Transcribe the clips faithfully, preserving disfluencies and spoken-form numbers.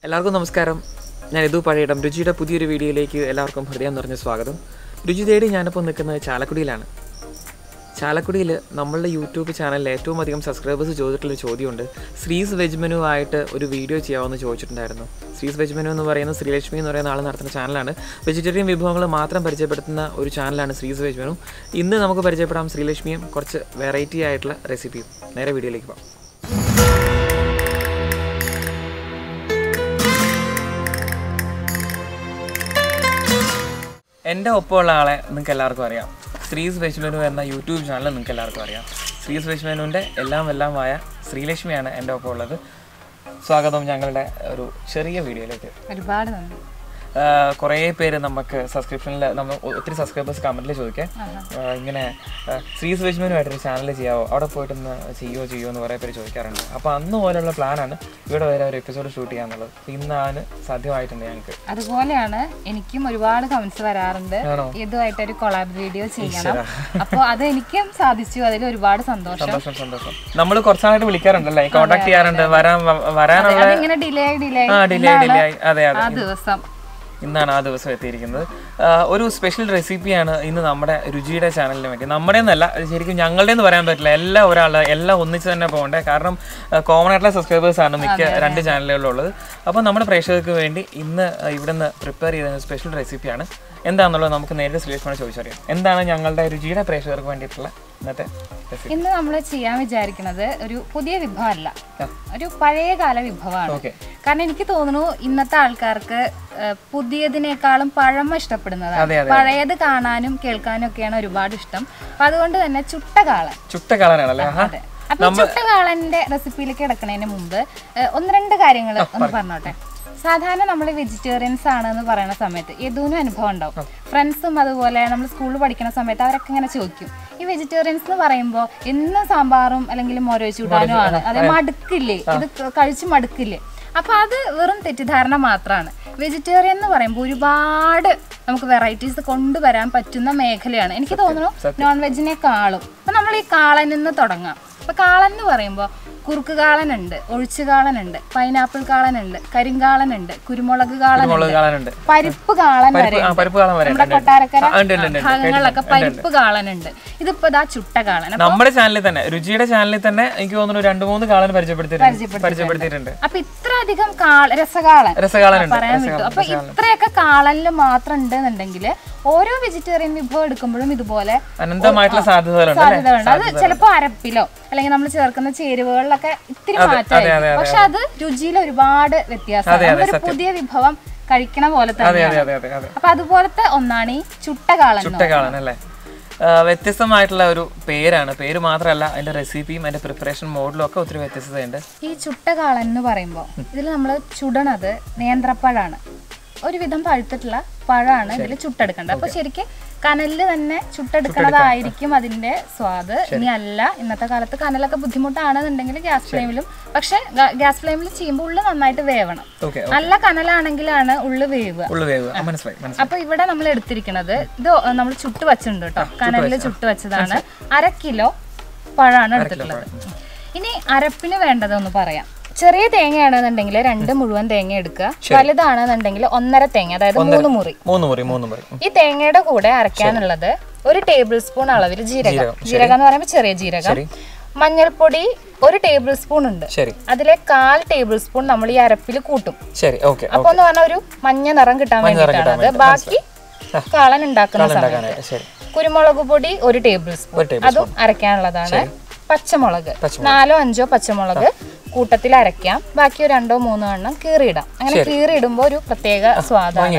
എല്ലാവർക്കും നമസ്കാരം. ഞാൻ യദു പഴയടം രുചിയുടെ പുതിയൊരു വീഡിയോയിലേക്ക് എല്ലാവർക്കും ഹൃദയം നിറഞ്ഞ സ്വാഗതം. രുചി തേടി ഞാനിപ്പോൾ നിൽക്കുന്നത് ചാലക്കുടിയിലാണ്. ചാലക്കുടിയിൽ നമ്മളുടെ യൂട്യൂബ് ചാനലിൽ ഏറ്റവും അധികം സബ്സ്ക്രൈബേഴ്സ് ചോദിച്ചിട്ടുള്ളൊരു ചോദ്യമുണ്ട്. ശ്രീസ് വെജ് മെനു ആയിട്ട് ഒരു വീഡിയോ ചെയ്യാമെന്ന് ചോദിച്ചിട്ടുണ്ടായിരുന്നു. ശ്രീസ് വെജ് മെനു എന്ന് പറയുന്നത് ശ്രീലക്ഷ്മി എന്ന് പറയുന്ന ആൾ നടത്തുന്ന ചാനലാണ്. വെജിറ്റേറിയൻ വിഭവങ്ങൾ മാത്രം പരിചയപ്പെടുത്തുന്ന ഒരു ചാനലാണ് ശ്രീസ് വെജ് മെനു. ഇന്ന് നമുക്ക് പരിചയപ്പെടാം ശ്രീലക്ഷ്മിയും കുറച്ച് വെറൈറ്റി ആയിട്ടുള്ള റെസിപ്പിയും. നേരെ വീഡിയോയിലേക്ക് പോകാം. എൻ്റെ ഒപ്പമുള്ള ആളെ നിങ്ങൾക്ക് എല്ലാവർക്കും അറിയാം. ശ്രീസ് വെജ് മെനു എന്ന യൂട്യൂബ് ചാനൽ നിങ്ങൾക്ക് എല്ലാവർക്കും അറിയാം. ശ്രീസ് വെജ് മെനുവിൻ്റെ എല്ലാം എല്ലാമായ ശ്രീലക്ഷ്മിയാണ് എൻ്റെ ഒപ്പം ഉള്ളത്. സ്വാഗതം ഞങ്ങളുടെ ഒരു ചെറിയ വീഡിയോയിലേക്ക്. ഒരുപാട് നന്ദി. കുറേ പേര് നമുക്ക് സബ്സ്ക്രിപ്ഷനിൽ നമ്മൾ ഒത്തിരി സബ്സ്ക്രൈബേഴ്സ് കമൻറ്റിൽ ചോദിക്കാം, ഇങ്ങനെ ശ്രീസ് വെജ് മെനു ആയിട്ടൊരു ചാനൽ ചെയ്യാവോ, അവിടെ പോയിട്ടൊന്ന് ചെയ്യുമോ ചെയ്യുമോ എന്ന് കുറേ പേര് ചോദിക്കാറുണ്ട്. അപ്പോൾ അന്ന് പോലെയുള്ള പ്ലാനാണ് ഇവിടെ വരെ ഒരു എപ്പിസോഡ് ഷൂട്ട് ചെയ്യാന്നുള്ളത്. ഇന്നാണ് സാധ്യമായിട്ടുണ്ട് ഞങ്ങൾക്ക്. അതുപോലെയാണ് എനിക്കും ഒരുപാട് കമന്റ്സ് വരാറുണ്ട്, ഇതുമായിട്ടൊരു കൊളാബ് വീഡിയോ ചെയ്യണം. അപ്പോൾ അത് എനിക്കും സാധിച്ചു, അതിൽ ഒരുപാട് സന്തോഷം സന്തോഷം സന്തോഷം നമ്മൾ കുറച്ചായിട്ട് വിളിക്കാറുണ്ടല്ലേ, കോൺടാക്ട് ചെയ്യാറുണ്ട്, വരാൻ വരാനുള്ള ഡിലേ ഡിലേ ഡിലേ ഡിലേ ആയി. അതെ അതെ, ആ ദിവസം ഇന്നാണ് ആ ദിവസം എത്തിയിരിക്കുന്നത്. ഒരു സ്പെഷ്യൽ റെസിപ്പിയാണ് ഇന്ന് നമ്മുടെ രുചിയുടെ ചാനലിന് വേണ്ടി. നമ്മുടെ എന്നല്ല, ശരിക്കും ഞങ്ങളുടെ എന്ന് പറയാൻ പറ്റില്ല, എല്ലാ ഒരാൾ എല്ലാം ഒന്നിച്ച് തന്നെ പോകണ്ടേ. കാരണം കോമൺ ആയിട്ടുള്ള സബ്സ്ക്രൈബേഴ്സാണ് മിക്ക രണ്ട് ചാനലുകളിലുള്ളത്. അപ്പോൾ നമ്മുടെ പ്രേക്ഷകർക്ക് വേണ്ടി ഇന്ന് ഇവിടെ നിന്ന് പ്രിപ്പയർ ചെയ്ത സ്പെഷ്യൽ റെസിപ്പിയാണ്. എന്താണെന്നുള്ളത് നമുക്ക് നേരിട്ട് ശ്രീലക്ഷ്മിയോട് ചോദിച്ചറിയാം. എന്താണ് ഞങ്ങളുടെ രുചിയുടെ പ്രേക്ഷകർക്ക് വേണ്ടിയിട്ടുള്ള ഇന്നത്തെ റെസിപ്പി? ഇന്ന് നമ്മൾ ചെയ്യാൻ വിചാരിക്കുന്നത് ഒരു പുതിയ വിഭവമല്ല, ഒരു പഴയകാല വിഭവമാണ്. കാരണം എനിക്ക് തോന്നുന്നു ഇന്നത്തെ ആൾക്കാർക്ക് പുതിയതിനേക്കാളും പഴമ ഇഷ്ടപ്പെടുന്നതാണ്. പഴയത് കാണാനും കേൾക്കാനും ഒക്കെയാണ് ഒരുപാട് ഇഷ്ടം. അപ്പൊ അതുകൊണ്ട് തന്നെ ചുട്ടകാളൻ ചുട്ടകാളനാണല്ലേ. അപ്പൊ ചുട്ടകാളന്റെ റെസിപ്പിയിലേക്ക് കിടക്കുന്നതിന് മുമ്പ് ഒന്ന് രണ്ട് കാര്യങ്ങൾ ഒന്ന് പറഞ്ഞോട്ടെ. സാധാരണ നമ്മൾ വെജിറ്റേറിയൻസ് ആണ് എന്ന് പറയുന്ന സമയത്ത് യദുവിനും അനുഭവം ഉണ്ടാവും. ഫ്രണ്ട്സും അതുപോലെ നമ്മൾ സ്കൂളിൽ പഠിക്കുന്ന സമയത്ത് അവരൊക്കെ ഇങ്ങനെ ചോദിക്കും, ഈ വെജിറ്റേറിയൻസ് എന്ന് പറയുമ്പോൾ എന്നും സാമ്പാറും അല്ലെങ്കിൽ മോരോ ചൂടാനോ ആണ്, അതെ മടുക്കില്ലേ, ഇത് കഴിച്ച് മടുക്കില്ലേ? അപ്പൊ അത് വെറും തെറ്റിദ്ധാരണ മാത്രമാണ്. വെജിറ്റേറിയൻ എന്ന് പറയുമ്പോൾ ഒരുപാട് നമുക്ക് വെറൈറ്റീസ് കൊണ്ടുവരാൻ പറ്റുന്ന മേഖലയാണ്. എനിക്ക് തോന്നുന്നു നോൺ വെജിനേക്കാളും. അപ്പൊ നമ്മൾ ഈ കാളനിൽ നിന്ന് തുടങ്ങാം. അപ്പൊ കാളൻ എന്ന് പറയുമ്പോൾ കുറുക്ക് കാളനുണ്ട്, ഒഴിച്ചു കാളനുണ്ട്, പൈനാപ്പിൾ കാളനുണ്ട്, കരിങ്കാളനുണ്ട്, കുരുമുളക് കാളനുണ്ട്, പരിപ്പ് കാളൻ വരെ നമ്മുടെ കൊട്ടാരക്കര ഭാഗങ്ങളിലൊക്കെ പരിപ്പ് കാളനുണ്ട്. ഇതിപ്പോ ഇതാ ചുട്ട കാളൻ. നമ്മുടെ ചാനലിൽ തന്നെ, രുചിയുടെ ചാനലിൽ തന്നെ എനിക്ക് തോന്നുന്നു രണ്ട് മൂന്ന് കാളൻ പരിചയപ്പെടുത്തിയിട്ടുണ്ട്. അപ്പൊ ഇത്ര അധികം രസകാളൻ പറയാൻ പറ്റും. അപ്പൊ ഇത്രയൊക്കെ കാളനിൽ മാത്രം ഉണ്ടെന്നുണ്ടെങ്കിൽ ഓരോ വെജിറ്റേറിയൻ വിഭവം എടുക്കുമ്പോഴും ഇതുപോലെ അനന്തമായിട്ടുള്ള സാധ്യതകളുണ്ട്. അത് ചിലപ്പോ അരപ്പിലോ അല്ലെങ്കിൽ നമ്മൾ ചേർക്കുന്ന ചേരുവകളിലൊക്കെ ഇത്തിരി മാറ്റമായിരിക്കും, പക്ഷെ അത് രുചിയിൽ ഒരുപാട് വ്യത്യാസമാണ്. ഒരു പുതിയ വിഭവം കഴിക്കണ പോലെ തന്നെ. അപ്പൊ അതുപോലത്തെ ഒന്നാണ് ഈ ചുട്ടകാളൻ. ചുട്ടകാളൻ അല്ലേ, വ്യത്യസ്തമായിട്ടുള്ള ഒരു പേരാണ്. പേര് മാത്രമല്ല, അതിന്റെ റെസിപ്പിയും അതിന്റെ പ്രിപ്പറേഷൻ മോഡലും ഒക്കെ ഒത്തിരി വ്യത്യസ്തതയുണ്ട്. ഈ ചുട്ടകാളൻ എന്ന് പറയുമ്പോൾ ഇതിൽ നമ്മൾ ചുടണത് നേന്ത്രപ്പഴമാണ്. ഒരുവിധം പഴുത്തിട്ടുള്ള പഴമാണ് ഇതിൽ ചുട്ടെടുക്കേണ്ടത്. അപ്പൊ ശരിക്കും കനലില് തന്നെ ചുട്ടെടുക്കുന്നതായിരിക്കും അതിന്റെ സ്വാദ്. ഇനി അല്ല, ഇന്നത്തെ കാലത്ത് കനലൊക്കെ ബുദ്ധിമുട്ടാണെന്നുണ്ടെങ്കിൽ ഗ്യാസ് ഫ്ലെയിമിലും, പക്ഷെ ഗ്യാസ് ഫ്ലെയിമിൽ ചെയ്യുമ്പോൾ ഉള്ളു നന്നായിട്ട് വേവണം. നല്ല കനലാണെങ്കിലാണ് ഉള്ളു വേവുക. അപ്പൊ ഇവിടെ നമ്മൾ എടുത്തിരിക്കുന്നത് ഇത് നമ്മൾ ചുട്ട് വെച്ചിട്ടുണ്ട് കേട്ടോ, കനലില് ചുട്ട് വെച്ചതാണ്. അര കിലോ പഴമാണ് എടുത്തിട്ടുള്ളത്. ഇനി അരപ്പിന് വേണ്ടതൊന്ന് പറയാം. ചെറിയ തേങ്ങയാണെന്നുണ്ടെങ്കിൽ രണ്ട് മുഴുവൻ തേങ്ങ എടുക്കുക. വലുതാണെന്നുണ്ടെങ്കിൽ ഒന്നര തേങ്ങ, അതായത് മൂന്ന് മുറി മൂന്ന് മുറി മൂന്ന് മുറി ഈ തേങ്ങയുടെ കൂടെ അരയ്ക്കാനുള്ളത് ഒരു ടേബിൾ സ്പൂൺ അളവിൽ ജീരകം. ജീരകം എന്ന് പറയുമ്പോൾ ചെറിയ ജീരകം. മഞ്ഞൾപ്പൊടി ഒരു ടേബിൾ സ്പൂൺ ഉണ്ട്, അതിലെ കാൽ ടേബിൾ സ്പൂൺ നമ്മൾ ഈ അരപ്പിൽ കൂട്ടും. അപ്പൊ എന്ന് പറഞ്ഞാൽ ഒരു മഞ്ഞ നിറം കിട്ടാൻ വേണ്ടിയിട്ടാണ് അത്. ബാക്കി കാളൻ ഉണ്ടാക്കുന്ന സമയത്ത് കുരുമുളക് പൊടി ഒരു ടേബിൾ സ്പൂൺ, അതും അരയ്ക്കാനുള്ളതാണ്. പച്ചമുളക് നാലോ അഞ്ചോ പച്ചമുളക് കൂട്ടത്തിൽ അരയ്ക്കാം. ബാക്കി ഒരു രണ്ടോ മൂന്നോ എണ്ണം കീറിയിടാം. അങ്ങനെ കീറിയിടുമ്പോ ഒരു പ്രത്യേക സ്വാദാണ്.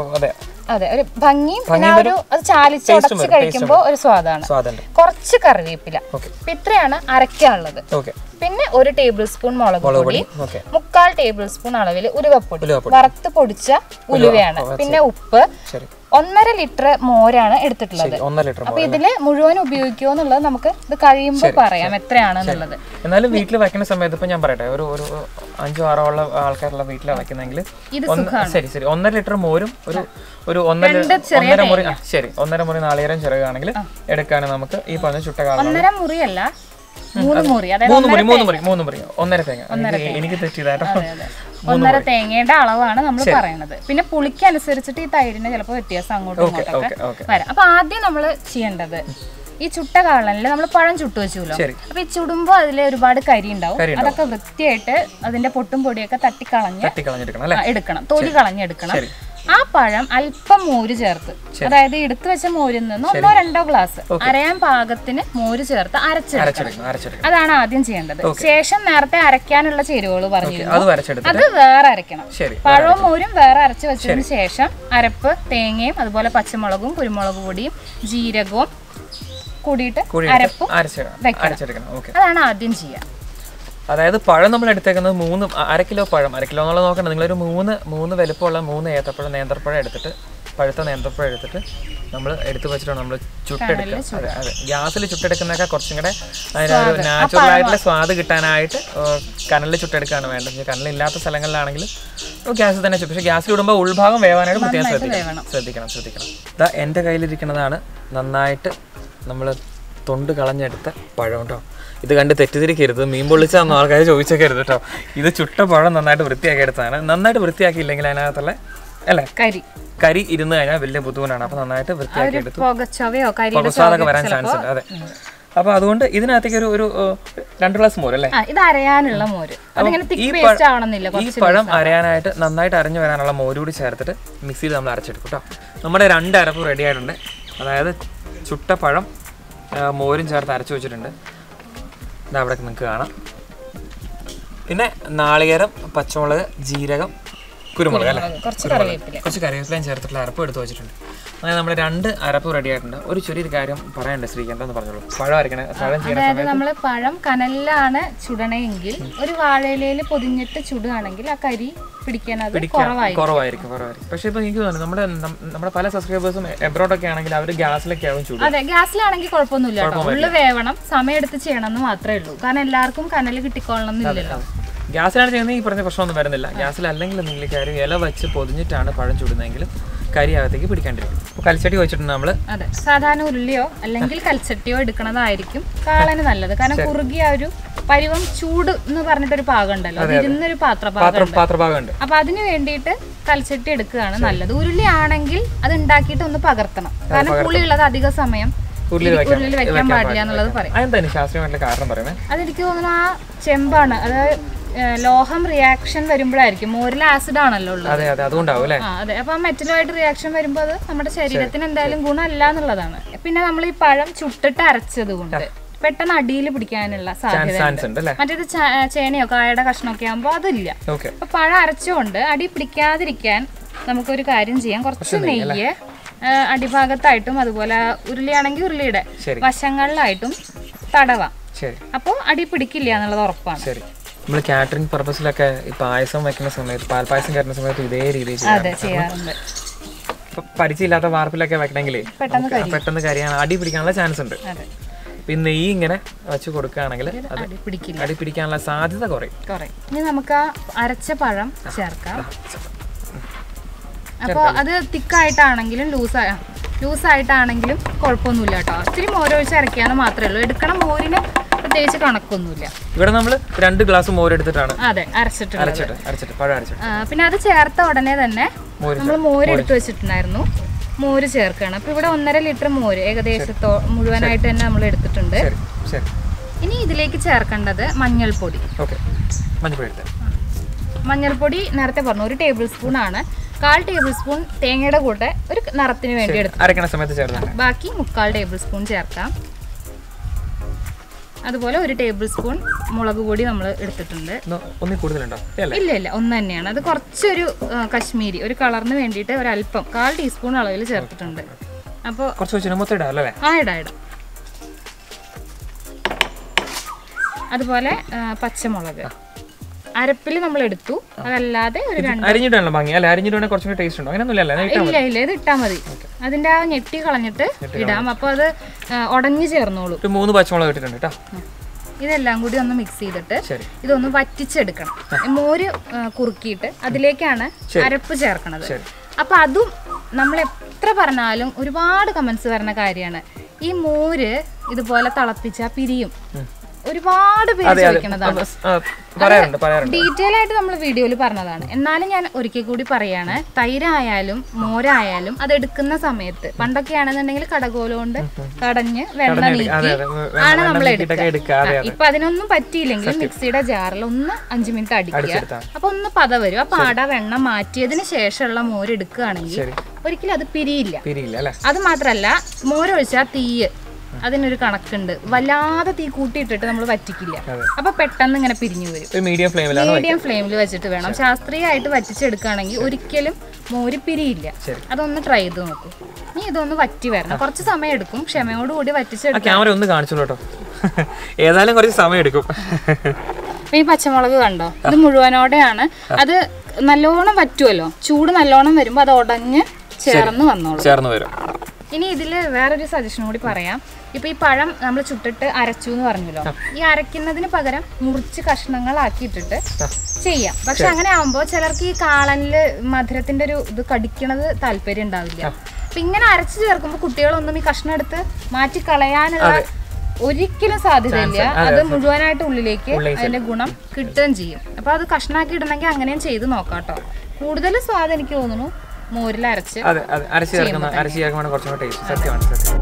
അതെ, ഒരു ഭംഗിയും പിന്നെ ഒരു അത് ചാലിച്ച് ഉടച്ച് കഴിക്കുമ്പോ ഒരു സ്വാദാണ്. കുറച്ച് കറിവേപ്പില. അപ്പൊ ഇത്രയാണ് അരയ്ക്കാനുള്ളത്. പിന്നെ ഒരു ടേബിൾ സ്പൂൺ മുളക് പൊടി, മുക്കാൽ ടേബിൾ സ്പൂൺ അളവിൽ ഉലുവപ്പൊടി, വറുത്ത് പൊടിച്ച ഉലുവയാണ്. പിന്നെ ഉപ്പ്, ഒന്നര ലിറ്റർ മോരാണ് എടുത്തിട്ടുള്ളത്. അപ്പൊ ഇതില് മുഴുവൻ ഉപയോഗിക്കുമോ എന്നുള്ളത് നമുക്ക് ഇത് കഴിയുമ്പോൾ പറയാം എത്രയാണെന്നുള്ളത്. എന്നാലും വീട്ടിൽ വെക്കുന്ന സമയത്ത് ഇപ്പൊ ഞാൻ പറയട്ടെ, ഒരു ഒരു അഞ്ചോ ആറോ ഉള്ള ആൾക്കാരുള്ള വീട്ടിൽ വെക്കുന്നെങ്കിൽ ശരി ശരി ഒന്നര ലിറ്റർ മോരും ഒരു ഒരു ഒന്നര ഒന്നര മുറി ശരി ഒന്നര മുറി നാളികേരം ചിറകാണെങ്കിൽ എടുക്കുകയാണെങ്കിൽ നമുക്ക് ഈ പറഞ്ഞ ചുട്ടകാളൻ ഒന്നര മുറിയല്ല മൂന്ന് മുറി മൂന്ന് മുറി മൂന്ന് മുറി മൂന്ന് മുറി ഒന്നര തേങ്ങ. എനിക്ക് തെറ്റിയതാട്ടോ. ഒന്നര തേങ്ങയുടെ അളവാണ് നമ്മൾ പറയുന്നത്. പിന്നെ പുളിക്കനുസരിച്ചിട്ട് ഈ തൈരിന് ചിലപ്പോൾ വ്യത്യാസം അങ്ങോട്ടും ഇങ്ങോട്ടൊക്കെ വരാം. അപ്പൊ ആദ്യം നമ്മൾ ചെയ്യേണ്ടത് ഈ ചുട്ട കാളനില് നമ്മൾ പഴം ചുട്ടു വെച്ചല്ലോ. അപ്പൊ ഈ ചുടുമ്പോ അതിൽ ഒരുപാട് കരി ഉണ്ടാവും. അതൊക്കെ വൃത്തിയായിട്ട് അതിന്റെ പൊട്ടും പൊടിയൊക്കെ തട്ടിക്കളഞ്ഞ് എടുക്കണം, തൊലി കളഞ്ഞെടുക്കണം. ആ പഴം അല്പം മോര് ചേർത്ത്, അതായത് എടുത്തു വെച്ച മോരിൽ നിന്ന് ഒന്നോ രണ്ടോ ഗ്ലാസ് അരയാൻ പാകത്തിന് മോര് ചേർത്ത് അരച്ചെടുക്കണം. അതാണ് ആദ്യം ചെയ്യേണ്ടത്. ശേഷം നേരത്തെ അരയ്ക്കാനുള്ള ചേരുവകൾ പറഞ്ഞിരുന്നു, അത് വേറെ അരയ്ക്കണം. പഴവും മോരും വേറെ അരച്ചു വെച്ചതിന് ശേഷം അരപ്പ് തേങ്ങയും അതുപോലെ പച്ചമുളകും കുരുമുളക് പൊടിയും ജീരകവും കൂടിയിട്ട് അരപ്പും വെക്കണം. അതാണ് ആദ്യം ചെയ്യുക. അതായത് പഴം നമ്മൾ എടുത്തേക്കുന്നത് മൂന്ന് അര കിലോ പഴം, അര കിലോ എന്നുള്ളത് നോക്കണം. നിങ്ങളൊരു മൂന്ന് മൂന്ന് വലുപ്പമുള്ള മൂന്ന് ഏത്തപ്പഴം നേന്ത്രപ്പഴം എടുത്തിട്ട്, പഴുത്ത നേന്ത്രപ്പഴം എടുത്തിട്ട് നമ്മൾ എടുത്തു വെച്ചിട്ടാണ് നമ്മൾ ചുട്ടെടുക്കുക. അതെ അതെ ഗ്യാസിൽ ചുട്ടെടുക്കുന്നതൊക്കെ കുറച്ചും കൂടെ അതിനൊരു നാച്ചുറൽ ആയിട്ടുള്ള സ്വാദ് കിട്ടാനായിട്ട് കനലിൽ ചുട്ടെടുക്കുകയാണ് വേണ്ടത്. കനലില്ലാത്ത സ്ഥലങ്ങളിലാണെങ്കിൽ ഗ്യാസിൽ തന്നെ ചുറ്റും. പക്ഷേ ഗ്യാസിൽ ഇടുമ്പോൾ ഉൾഭാഗം വേവാനായിട്ട് പ്രത്യേകം ശ്രദ്ധിക്കണം ശ്രദ്ധിക്കണം ശ്രദ്ധിക്കണം ഇതാ എൻ്റെ കയ്യിലിരിക്കുന്നതാണ് നന്നായിട്ട് നമ്മൾ തൊണ്ട് കളഞ്ഞെടുത്ത പഴം കേട്ടോ. ഇത് കണ്ട് തെറ്റിദ്ധരിക്കരുത്, മീൻ പൊള്ളിച്ചാന്ന് ആൾക്കാർ ചോദിച്ചേക്കരുത് കേട്ടോ. ഇത് ചുട്ട പഴം നന്നായിട്ട് വൃത്തിയാക്കി എടുത്തതാണ്. നന്നായിട്ട് വൃത്തിയാക്കിയില്ലെങ്കിൽ അതിനകത്തുള്ള അല്ലേ കരി കരി ഇരുന്ന് കഴിഞ്ഞാൽ വലിയ ബുദ്ധിമുട്ടാണ്. അപ്പൊ നന്നായിട്ട് വൃത്തിയാക്കി എടുത്തു, പുകസ്വാദൊക്കെ വരാൻ ചാൻസ് ഉണ്ട്. അതെ, അപ്പൊ അതുകൊണ്ട് ഇതിനകത്തേക്ക് ഒരു ഒരു രണ്ട് ഗ്ലാസ് മോര് അല്ലേ, ഇത് അരയാനുള്ള മോര്. ഈ പഴം അരയാനായിട്ട് നന്നായിട്ട് അരഞ്ഞു വരാനുള്ള മോര് കൂടി ചേർത്തിട്ട് മിക്സിയിൽ നമ്മൾ അരച്ചെടുക്കും കേട്ടോ. നമ്മുടെ രണ്ട് അരപ്പ് റെഡി ആയിട്ടുണ്ട്. അതായത് ചുട്ട പഴം മോരും ചേർത്ത് അരച്ചു വെച്ചിട്ടുണ്ട്. ഇത് അവിടെ നിങ്ങൾക്ക് കാണാം. പിന്നെ നാളികേരം, പച്ചമുളക്, ജീരകം, കുരുമുളക് അല്ലേ, കുറച്ച് കറിവേപ്പിലയും ചേർത്തിട്ടുള്ള അരപ്പ് എടുത്ത് വെച്ചിട്ടുണ്ട്. അങ്ങനെ നമ്മുടെ രണ്ട് അരപ്പ് റെഡി ആയിട്ടുണ്ട്. ഒരു ചെറിയൊരു കാര്യം പറയാനുണ്ട് ശ്രീ, എന്താന്ന് പറഞ്ഞോളൂ. പഴം അരക്കണ പഴം അതായത് നമ്മൾ പഴം കനലിലാണ് ചുടണമെങ്കിൽ ഒരു വാഴയിലയിൽ പൊതിഞ്ഞിട്ട് ചുടുകയാണെങ്കിൽ ആ കരി പിടിക്കാൻ അത് കുറവായിരിക്കും കുറവായിരിക്കും പക്ഷെ ഇപ്പൊ എനിക്ക് തോന്നുന്നു നമ്മുടെ നമ്മുടെ പല സബ്സ്ക്രൈബേഴ്സും എബ്രോഡൊക്കെ ആണെങ്കിൽ അവർ ഗ്യാസിലൊക്കെ ആവും ചൂട്. അതെ, ഗ്യാസിലാണെങ്കിൽ കുഴപ്പമൊന്നുമില്ല കേട്ടോ. ഉള്ളു വേവണം, സമയമെടുത്ത് ചെയ്യണമെന്ന് മാത്രമേ ഉള്ളൂ. കാരണം എല്ലാവർക്കും കനൽ കിട്ടിക്കൊള്ളണം എന്നില്ലല്ലോ. ഗ്യാസിലാണ് ചെയ്യുന്നത് ഈ പറഞ്ഞ പ്രശ്നമൊന്നും വരുന്നില്ല. ഗ്യാസിലല്ലെങ്കിൽ നിങ്ങൾ കാര്യം ഇല വെച്ച് പൊതിഞ്ഞിട്ടാണ് പഴം ചുടുന്നതെങ്കിൽ കരി അകത്തേക്ക് പിടിക്കാണ്ടിരിക്കും. അപ്പോൾ കൽച്ചട്ടി വെച്ചിട്ടുണ്ട് നമ്മൾ. അതെ, സാധാരണ ഉരുളിയോ അല്ലെങ്കിൽ കൽച്ചട്ടിയോ എടുക്കണതായിരിക്കും കാളന് നല്ലത്. കാരണം കുറുകിയ ഒരു പരുവം ചൂട് എന്ന് പറഞ്ഞിട്ടൊരു പാകം ഉണ്ടല്ലോ, ഇരുന്നൊരു പാത്രഭാഗം. അപ്പൊ അതിന് വേണ്ടിയിട്ട് കൽച്ചട്ടി എടുക്കുകയാണ് നല്ലത്. ഉരുളി ആണെങ്കിൽ അത് ഉണ്ടാക്കിയിട്ട് ഒന്ന് പകർത്തണം. കാരണം പുളിയുള്ളത് അധിക സമയം ഉരുളിയിൽ വെക്കാൻ പാടില്ല എന്നുള്ളത് പറയും. അതെനിക്ക് തോന്നുന്നു ആ ചെമ്പാണ്, അതായത് ലോഹം റിയാക്ഷൻ വരുമ്പോഴായിരിക്കും. മോരിൽ ആസിഡ് ആണല്ലോ ഉള്ളത്. അതെ, അപ്പൊ ആ മെറ്റലുമായിട്ട് റിയാക്ഷൻ വരുമ്പോൾ അത് നമ്മുടെ ശരീരത്തിന് എന്തായാലും ഗുണമല്ല എന്നുള്ളതാണ്. പിന്നെ നമ്മൾ ഈ പഴം ചുട്ടിട്ട് അരച്ചത് കൊണ്ട് പെട്ടെന്ന് അടിയിൽ പിടിക്കാനുള്ള സാധ്യത. മറ്റേത് ചേനയോ കായയുടെ കഷ്ണമൊക്കെ ആകുമ്പോൾ അതില്ല. അപ്പൊ പഴം അരച്ചുകൊണ്ട് അടി പിടിക്കാതിരിക്കാൻ നമുക്കൊരു കാര്യം ചെയ്യാം. കുറച്ച് നെയ്യ് അടിഭാഗത്തായിട്ടും അതുപോലെ ഉരുളിയാണെങ്കിൽ ഉരുളിയുടെ വശങ്ങളിലായിട്ടും തടവാം. അപ്പോൾ അടി പിടിക്കില്ല എന്നുള്ളത് ഉറപ്പാണ്. നമ്മൾ കാറ്ററിംഗ് പർപ്പസിലൊക്കെ ഈ പായസം വെക്കുന്ന സമയത്ത്, പാൽപ്പായസം കയറ്റുന്ന സമയത്ത് ഇതേ രീതിയിൽ ചെയ്യാറുണ്ട്. പരിചയമില്ലാത്ത വാർപ്പിലൊക്കെ വെക്കണമെങ്കിൽ പെട്ടെന്ന് കരിയാൻ അടി പിടിക്കാനുള്ള ചാൻസ് ഉണ്ട്. പിന്നെ ഈ ഇങ്ങനെ വെച്ച് കൊടുക്കുകയാണെങ്കിൽ അത് അടി പിടിക്കാനുള്ള സാധ്യത കുറയും. ഇനി നമുക്ക് ആ അരച്ച പഴം ചേർക്കാം. അപ്പോൾ അത് തിക്കായിട്ടാണെങ്കിലും ലൂസായ ലൂസായിട്ടാണെങ്കിലും കുഴപ്പമൊന്നുമില്ല കേട്ടോ. ഒത്തിരി മോരൊഴിച്ച് അരയ്ക്കാന്ന് മാത്രമേ ഉള്ളൂ. എടുക്കണ മോരിന് പ്രത്യേകിച്ച് കണക്കൊന്നുമില്ല. ഇവിടെ നമ്മൾ രണ്ട് ഗ്ലാസ് മോര് എടുത്തിട്ടാണ് അതെ അരച്ചിട്ട്. പിന്നെ അത് ചേർത്ത ഉടനെ തന്നെ നമ്മൾ മോര് എടുത്ത് വെച്ചിട്ടുണ്ടായിരുന്നു, മോര് ചേർക്കണം. അപ്പൊ ഇവിടെ ഒന്നര ലിറ്റർ മോര് ഏകദേശത്തോ മുഴുവനായിട്ട് തന്നെ നമ്മൾ എടുത്തിട്ടുണ്ട്. ഇനി ഇതിലേക്ക് ചേർക്കേണ്ടത് മഞ്ഞൾപ്പൊടി. മഞ്ഞൾപ്പൊടി നേരത്തെ പറഞ്ഞു ഒരു ടേബിൾ സ്പൂൺ ആണ്. കാൽ ടേബിൾ സ്പൂൺ തേങ്ങയുടെ കൂടെ ഒരു നിറത്തിന് വേണ്ടി എടുത്തു, ബാക്കി മുക്കാൽ ടേബിൾ സ്പൂൺ ചേർക്കാം. അതുപോലെ ഒരു ടേബിൾ സ്പൂൺ മുളക് പൊടി നമ്മൾ എടുത്തിട്ടുണ്ട്. ഇല്ല ഇല്ല ഒന്ന് തന്നെയാണ്. അത് കുറച്ചൊരു കശ്മീരി ഒരു കളറിന് വേണ്ടിയിട്ട് ഒരല്പം കാൽ ടീസ്പൂൺ അളവിൽ ചേർത്തിട്ടുണ്ട്. അപ്പോൾ ആ ഇടാം ഇടാം. അതുപോലെ പച്ചമുളക് അരപ്പിൽ നമ്മൾ എടുത്തു, അതല്ലാതെ ഒരു ഇല്ല ഇല്ല ഇത് ഇട്ടാ മതി. അതിന്റെ ആ ഞെട്ടി കളഞ്ഞിട്ട് ഇടാം. അപ്പൊ അത് ഉടഞ്ഞു ചേർന്നോളൂ. മൂന്ന് പച്ചമുളക് ഇട്ടിട്ടുണ്ട് കേട്ടോ. ഇതെല്ലാം കൂടി ഒന്ന് മിക്സ് ചെയ്തിട്ട് ഇതൊന്ന് വറ്റിച്ചെടുക്കണം. മോര് കുറുക്കിയിട്ട് അതിലേക്കാണ് അരപ്പ് ചേർക്കണത്. അപ്പൊ അതും നമ്മൾ എത്ര പറഞ്ഞാലും ഒരുപാട് കമന്റ്സ് വരുന്ന കാര്യമാണ്. ഈ മോര് ഇതുപോലെ തിളപ്പിച്ചാൽ പിരിയും, ഒരുപാട് പേര് ചോദിക്കുന്നതാണ്. ഡീറ്റെയിൽ ആയിട്ട് നമ്മൾ വീഡിയോയിൽ പറഞ്ഞതാണ്. എന്നാലും ഞാൻ ഒരിക്കൽ കൂടി പറയാണ്, തൈരായാലും മോരായാലും അത് എടുക്കുന്ന സമയത്ത് പണ്ടൊക്കെ ആണെന്നുണ്ടെങ്കിൽ കടകോല കൊണ്ട് കടഞ്ഞ് വെണ്ണ നീക്കി ആണ് നമ്മൾ എടുക്കുക. ഇപ്പൊ അതിനൊന്നും പറ്റിയില്ലെങ്കിൽ മിക്സിയുടെ ജാറിൽ ഒന്ന് അഞ്ചു മിനിറ്റ് അടിക്കുക. അപ്പൊ ഒന്ന് പത വരും. ആ പാട വെണ്ണ മാറ്റിയതിന് ശേഷമുള്ള മോര് എടുക്കുകയാണെങ്കിൽ ഒരിക്കലും അത് പിരിയില്ല. അത് മാത്രല്ല മോരൊഴിച്ചാൽ തീയ് അതിനൊരു കണക്കുണ്ട്. വല്ലാതെ തീ കൂട്ടിയിട്ടിട്ട് നമ്മൾ വറ്റിക്കില്ല. അപ്പൊ പെട്ടെന്ന് ഇങ്ങനെ പിരിഞ്ഞു വരും. മീഡിയം ഫ്ലെയിമിൽ വെച്ചിട്ട് വേണം. ശാസ്ത്രീയമായിട്ട് വറ്റിച്ചെടുക്കുകയാണെങ്കിൽ ഒരിക്കലും മോര് പിരിയില്ല. അതൊന്ന് ട്രൈ ചെയ്ത് നോക്കൂ. നീ ഇതൊന്ന് വറ്റി വരണം. കുറച്ച് സമയം എടുക്കും. ക്ഷമയോടുകൂടി വറ്റിച്ചെടുക്കും. ഏതായാലും കുറച്ച് സമയം എടുക്കും. ഈ പച്ചമുളക് കണ്ടോ, ഇത് മുഴുവനോടെയാണ്. അത് നല്ലോണം വറ്റുമല്ലോ, ചൂട് നല്ലോണം വരുമ്പോ അത് ഉടഞ്ഞ് ചേർന്ന് വന്നോളൂ ചേർന്ന് വരും. ഇനി ഇതില് വേറൊരു സജഷൻ കൂടി പറയാം. ഇപ്പൊ ഈ പഴം നമ്മൾ ചുട്ടിട്ട് അരച്ചു എന്ന് പറഞ്ഞല്ലോ, ഈ അരയ്ക്കുന്നതിന് പകരം മുറിച്ച് കഷ്ണങ്ങളാക്കിയിട്ടിട്ട് ചെയ്യാം. പക്ഷെ അങ്ങനെ ആവുമ്പോ ചിലർക്ക് ഈ കാളനില് മധുരത്തിന്റെ ഒരു ഇത് കടിക്കണത് താല്പര്യം ഉണ്ടാവില്ല. അപ്പൊ ഇങ്ങനെ അരച്ചു ചേർക്കുമ്പോ കുട്ടികളൊന്നും ഈ കഷ്ണം എടുത്ത് മാറ്റി കളയാനുള്ള ഒരിക്കലും സാധ്യതയില്ല. അത് മുഴുവനായിട്ട് ഉള്ളിലേക്ക് അതിന്റെ ഗുണം കിട്ടുകയും ചെയ്യും. അപ്പൊ അത് കഷ്ണാക്കി ഇടണമെങ്കിൽ അങ്ങനെയും ചെയ്ത് നോക്കാം കേട്ടോ. കൂടുതൽ സ്വാദ് എനിക്ക് തോന്നുന്നു മോരിൽ അരച്ച് അരച്ച് ചേർക്കുന്ന അരച്ച് ചേർക്കുമ്പോൾ കുറച്ചുകൂടെ ടേസ്റ്റ്. സത്യമാണ് സത്യം.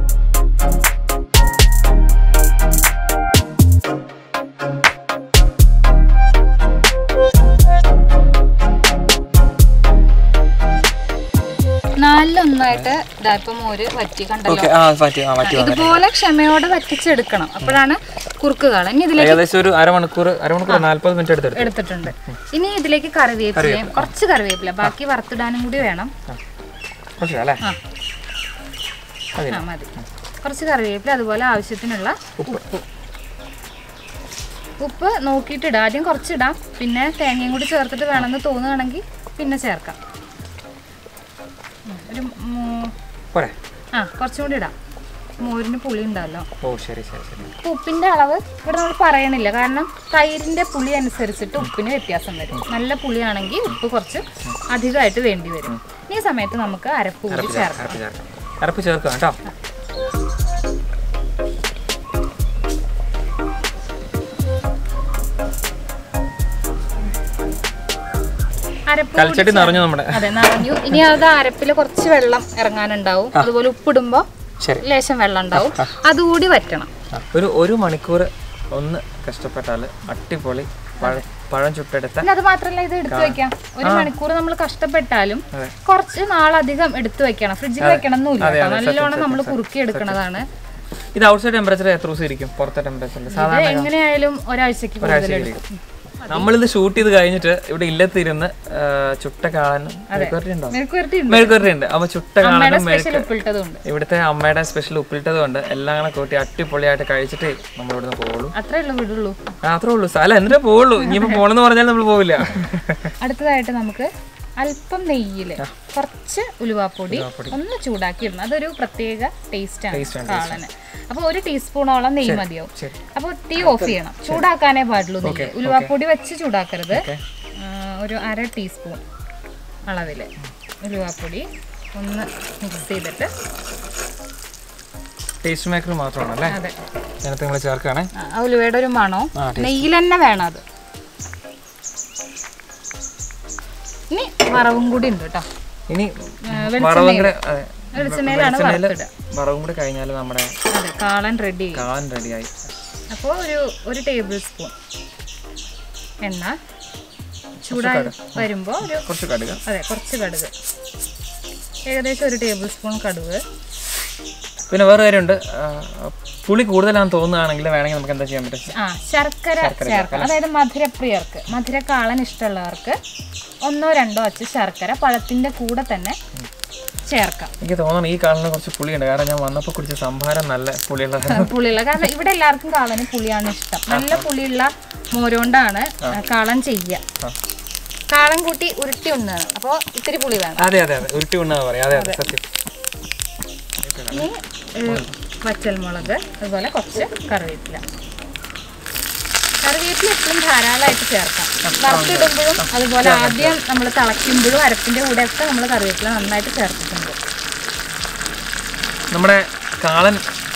നാലിലൊന്നായിട്ട് ഇതായിപ്പോ മോര് വറ്റി കണ്ടല്ലോ. ഇതുപോലെ ക്ഷമയോടെ വറ്റിച്ചെടുക്കണം. അപ്പോഴാണ് കുറുക്ക് കാളൻ. ഇനി ഇതിലേക്ക് ഒരു അരമണിക്കൂർ അരമണിക്കൂർ നാല്പത് മിനിറ്റ് എടുത്തിട്ടുണ്ട്. ഇനി ഇതിലേക്ക് കറിവേപ്പിലയും കുറച്ച് കറിവേപ്പില ബാക്കി വറുത്തിടാനും കൂടി വേണം. മതി. കുറച്ച് കറിവേപ്പില, അതുപോലെ ആവശ്യത്തിനുള്ള ഉപ്പ്. ഉപ്പ് നോക്കിയിട്ടിടാം. ആദ്യം കുറച്ചിടാം, പിന്നെ തേങ്ങയും കൂടി ചേർത്തിട്ട് വേണമെന്ന് തോന്നുകയാണെങ്കിൽ പിന്നെ ചേർക്കാം. ഒരു ആ കുറച്ചും കൂടി ഇടാം. മോരിന് പുളി ഉണ്ടാവല്ലോ. ഉപ്പിന്റെ അളവ് ഇവിടെ നമ്മൾ പറയണില്ല, കാരണം തൈരിന്റെ പുളി അനുസരിച്ചിട്ട് ഉപ്പിന് വ്യത്യാസം വരും. നല്ല പുളിയാണെങ്കിൽ ഉപ്പ് കുറച്ച് അധികമായിട്ട് വേണ്ടി വരും. ഈ സമയത്ത് നമുക്ക് അരപ്പ് കൂടി ചേർക്കാം. അരപ്പ് ചേർക്കാം കേട്ടോ. അതെ, നിറഞ്ഞു. ഇനി അത് അരപ്പില് കുറച്ച് വെള്ളം ഇറങ്ങാനുണ്ടാവും. അതുപോലെ ഉപ്പിടുമ്പോ ലേശം വെള്ളം ഉണ്ടാവും. അതുകൂടി വറ്റണം. ഒരു ഒരു മണിക്കൂർ ഒന്ന് കഷ്ടപ്പെട്ടാല് അടിപൊളി പഴം ചുട്ടെടുത്ത. അത് മാത്രല്ല, ഇത് എടുത്തു വെക്കാം. ഒരു മണിക്കൂർ നമ്മൾ കഷ്ടപ്പെട്ടാലും കുറച്ച് നാളധികം എടുത്തു വെക്കണം. ഫ്രിഡ്ജിൽ വെക്കണം എന്നില്ല. നല്ലോണം നമ്മൾ കുറുക്കി എടുക്കണതാണ്. ഇത് ഔട്ട്സൈഡ് ടെമ്പറേച്ചർ എത്ര ദിവസം ഇരിക്കും? പുറത്തെ ടെമ്പറേച്ചർ എങ്ങനെയായാലും ഒരാഴ്ചക്ക് കൂടുതലെടുക്കും. നമ്മളിത് ഷൂട്ട് ചെയ്ത് കഴിഞ്ഞിട്ട് ഇവിടെ ഇല്ലത്തിരുന്ന് ചുട്ട കാളനും മെഴുക്കുവരട്ടി ഉണ്ട്. അപ്പൊ ചുട്ട കാളനും ഇവിടുത്തെ അമ്മയുടെ സ്പെഷ്യൽ ഉപ്പിലിട്ടതും ഉണ്ട്. എല്ലാം കൂടെ കൂട്ടി അടിപൊളിയായിട്ട് കഴിച്ചിട്ട് നമ്മൾ ഇവിടുന്ന് പോകുള്ളൂ. അത്രേ ഉള്ളൂ. അത്രേ ഉള്ളൂ. സ്ഥലം എന്നിട്ടേ പോകുള്ളൂ. ഇനിയിപ്പോ പോണെന്ന് പറഞ്ഞാൽ നമ്മൾ പോവില്ല. അടുത്തതായിട്ട് നമുക്ക് അല്പം നെയ്യില് കുറച്ച് ഉലുവാപ്പൊടി ഒന്ന് ചൂടാക്കി ഇടണം. അതൊരു പ്രത്യേക ടേസ്റ്റാണ് കാളന്. അപ്പൊ ഒരു ടീസ്പൂണോളം നെയ്യ് മതിയാവും. അപ്പൊ തീ ഓഫ് ചെയ്യണം. ചൂടാക്കാനേ പാടുള്ളൂ. നെയ്യ് ഉലുവാപ്പൊടി വെച്ച് ചൂടാക്കരുത്. ഒരു അര ടീസ്പൂൺ അളവില് ഉലുവാപ്പൊടി ഒന്ന് മിക്സ് ചെയ്തിട്ട് ടേസ്റ്റ് മേക്കർ മാത്രമാണല്ലേ? അതെ, ചേർക്കാണ്. ഉലുവയുടെ ഒരു മണോ നെയ്യിൽ തന്നെ വേണം. അത് ഇനി വറവും കൂടി ഉണ്ട് കേട്ടോ. ഇനി വെളിച്ചെണ്ണയിലാണ് വറുത്തിടുക. വറവും കൂടി കഴിഞ്ഞാൽ നമ്മുടെ കാളൻ റെഡി കാളൻ റെഡിയായി. അപ്പോൾ ഒരു ഒരു ടേബിൾ സ്പൂൺ എണ്ണ ചൂടായി വരുമ്പോൾ ഒരു കുറച്ച് കടുക്. അതെ, കുറച്ച് കടുക്, ഏകദേശം ഒരു ടേബിൾ സ്പൂൺ കടുക്. പിന്നെ വേറെ കാര്യമുണ്ട്, പുളി കൂടുതലാണെന്ന് തോന്നുകയാണെങ്കിൽ വേണമെങ്കിൽ നമുക്ക് എന്താ ചെയ്യാൻ പറ്റും? ആ ശർക്കര ചേർക്കാം. അതായത് മധുരപ്രിയർക്ക്, മധുരക്കാളൻ ഇഷ്ടമുള്ളവർക്ക് ഒന്നോ രണ്ടോ അച്ച് ശർക്കര പഴത്തിന്റെ കൂടെ തന്നെ ചേർക്കാം. എനിക്ക് തോന്നുന്നു ഈ കാളന് കുറച്ച് പുളിയുണ്ട്, കാരണം ഞാൻ വന്നപ്പോൾ കുടിച്ച സംഭാരം നല്ല പുളിയുള്ള പുളിയുള്ള കാരണം ഇവിടെ എല്ലാവർക്കും കാളന് പുളിയാണ് ഇഷ്ടം. നല്ല പുളിയുള്ള മോരോണ്ടാണ് കാളൻ ചെയ്യുക. കാളൻ കൂട്ടി ഉരുട്ടി ഉണ്ണാണ്, അപ്പോൾ ഇത്തിരി പുളി വേണം. അതെ അതെ അതെ ഉരുട്ടി ഉണ്ണാ പറയാം. അതെ അതെ സത്യം. ഇനി വറ്റൽമുളക്, അതുപോലെ കുറച്ച് കറിവേപ്പില. കറിവേപ്പില എപ്പോഴും ധാരാളമായിട്ട് ചേർക്കാം. വറുത്തിടുമ്പോഴും അതുപോലെ ആദ്യം നമ്മൾ തിളയ്ക്കുമ്പോഴും അരപ്പിൻ്റെ കൂടെയൊക്കെ നമ്മൾ കറിവേപ്പില നന്നായിട്ട് ചേർത്തിട്ടുണ്ട്. നമ്മുടെ കാളൻ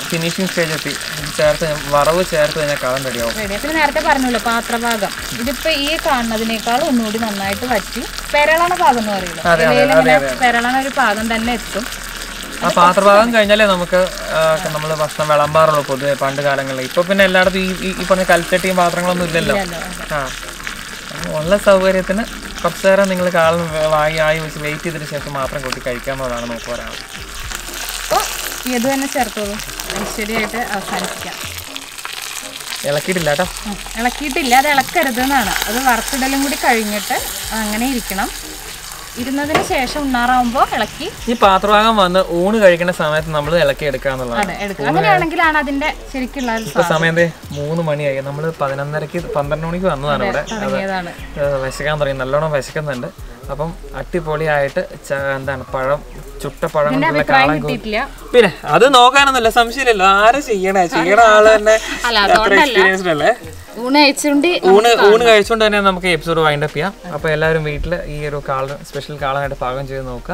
ഫിനിഷിംഗ് സ്റ്റേജ് എത്തി. ചേർത്ത് വറവ് ചേർത്ത് കഴിഞ്ഞാൽ കാളം റെഡിയാവും. പിന്നെ നേരത്തെ പറഞ്ഞല്ലോ പാത്രഭാഗം, ഇതിപ്പോ ഈ കാണുന്നതിനേക്കാൾ ഒന്നുകൂടി നന്നായിട്ട് വറ്റി പെരളണ പാകം എന്ന് പറയുന്നത്. പെരളണ ഒരു പാകം തന്നെ എത്തും. ആ പാത്രഭാഗം കഴിഞ്ഞാലേ നമുക്ക് നമ്മൾ ഭക്ഷണം വിളമ്പാറുള്ളൂ പൊതുവെ പണ്ട് കാലങ്ങളിൽ. ഇപ്പൊ പിന്നെ എല്ലായിടത്തും ഈ ഈ പറഞ്ഞ കൽച്ചട്ടിയും പാത്രങ്ങളൊന്നും ഇല്ലല്ലോ. ആ ഉള്ള സൗകര്യത്തിന് കുറച്ചു നേരം നിങ്ങൾ കാലം വായി ആയി വെച്ച് വെയിറ്റ് ചെയ്തതിന് ശേഷം മാത്രം കൂട്ടി കഴിക്കാവുന്നതാണ് നമുക്ക് പറയാം. അപ്പോൾ ഇത് തന്നെ ചേർത്തോളൂ, ഐശ്വര്യമായിട്ട് അവസാനിപ്പിക്കാം. ഇളക്കിയിട്ടില്ല കേട്ടോ, ഇളക്കിയിട്ടില്ല. അത് ഇളക്കരുത് എന്നാണ്. അത് വറുത്തിടലും കൂടി കഴിഞ്ഞിട്ട് അങ്ങനെ ഇരിക്കണം. ഇരുന്നതിന് ശേഷം ഉണ്ണാറാവുമ്പോൾ ഇളക്കി ഈ പാത്രഭാഗം വന്ന് ഊണ് കഴിക്കുന്ന സമയത്ത് നമ്മൾ ഇളക്കി എടുക്കാന്നുള്ളതാണ്. അങ്ങനെയാണെങ്കിലാണ് അതിന്റെ ശരിക്കുള്ള ഇപ്പൊ സമയം മൂന്ന് മണിയായി. നമ്മൾ പതിനൊന്നരക്ക് പന്ത്രണ്ട് മണിക്ക് വന്നതാണ് ഇവിടെ. വിശക്കാൻ തുടങ്ങി, നല്ലോണം വിശക്കുന്നുണ്ട്. അപ്പം അടിപൊളിയായിട്ട് എന്താണ് പഴം ചുട്ട പഴം കൊണ്ടുള്ള കാളൻ കൂട്ടി. പിന്നെ അത് നോക്കാനൊന്നുമില്ല, സംശയമില്ലല്ലോ. ആരും ചെയ്യണേ ചെയ്യണ ആള് തന്നെ എക്സ്പീരിയൻസ്ഡ് അല്ലേ. ഊണ് ഊണ് ഊണ് കഴിച്ചുകൊണ്ട് തന്നെ നമുക്ക് എപ്പിസോഡ് വൈൻഡ് അപ്പ് ചെയ്യാം. അപ്പൊ എല്ലാവരും വീട്ടിൽ ഈ ഒരു കാളൻ സ്പെഷ്യൽ കാളനായിട്ട് പാകം ചെയ്ത് നോക്കുക.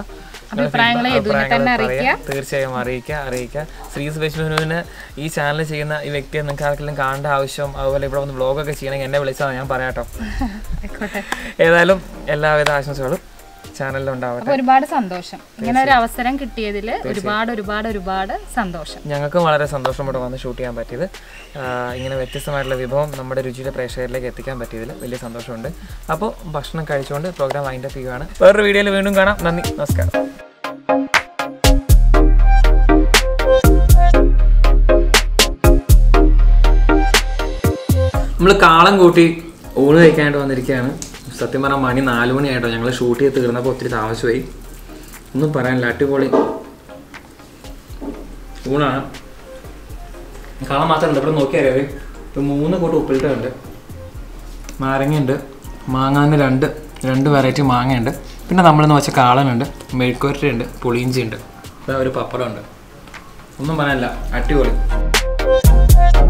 തീർച്ചയായും അറിയിക്കുക അറിയിക്കുക ശ്രീസ് വെച്ചുവിന് ഈ ചാനൽ ചെയ്യുന്ന ഈ വ്യക്തിയെ നിങ്ങൾക്ക് ആർക്കെങ്കിലും കാണേണ്ട ആവശ്യം, അതുപോലെ ഇവിടെ വന്ന് വ്ളോഗൊക്കെ ചെയ്യണമെങ്കിൽ എന്നെ വിളിച്ചാൽ ഞാൻ പറയാട്ടോ. ഏതായാലും എല്ലാവിധ ആശംസകളും ചാനലിൽ ഉണ്ടാവട്ടെ. ഒരുപാട് സന്തോഷം, ഇങ്ങനെ ഒരു അവസരം കിട്ടിയതിൽ ഒരുപാട് ഒരുപാട് ഒരുപാട് സന്തോഷം. ഞങ്ങൾക്കും വളരെ സന്തോഷം ഇവിടെ വന്ന് ഷൂട്ട് ചെയ്യാൻ പറ്റിയത്. ഇങ്ങനെ വ്യത്യസ്തമായിട്ടുള്ള വിഭവം നമ്മുടെ രുചിയുടെ പ്രേക്ഷകരിലേക്ക് എത്തിക്കാൻ പറ്റിയതിൽ വലിയ സന്തോഷമുണ്ട്. അപ്പോൾ ഭക്ഷണം കഴിച്ചുകൊണ്ട് പ്രോഗ്രാം വൈൻഡ് അപ്പ് ചെയ്യുകയാണ്. വേറൊരു വീഡിയോയിൽ വീണ്ടും കാണാം. നന്ദി, നമസ്കാരം. നമ്മൾ കാളം കൂട്ടി ഊണ് കഴിക്കാനായിട്ട് വന്നിരിക്കുകയാണ്. സത്യം പറഞ്ഞാൽ മണി നാല് മണിയായിട്ടോ. ഞങ്ങൾ ഷൂട്ട് ചെയ്ത് തീർന്നപ്പോൾ ഒത്തിരി താമസമായി. ഒന്നും പറയാനില്ല, അടിപൊളി ഊണാണ്. കാളം മാത്രമുണ്ട്, ഇവിടെ നോക്കിയാലേ ഇപ്പം മൂന്ന് കൂട്ട് ഉപ്പിലിട്ടുണ്ട്, നാരങ്ങയുണ്ട്, മാങ്ങാന്ന് രണ്ട് രണ്ട് വെറൈറ്റി മാങ്ങയുണ്ട്, പിന്നെ നമ്മളിന്ന് വെച്ച കാളനുണ്ട്, മെഴുക്കുവരട്ടിയുണ്ട്, പുളിയിഞ്ചി ഉണ്ട്, ഒരു പപ്പടമുണ്ട്. ഒന്നും പറയാനില്ല, അടിപൊളി.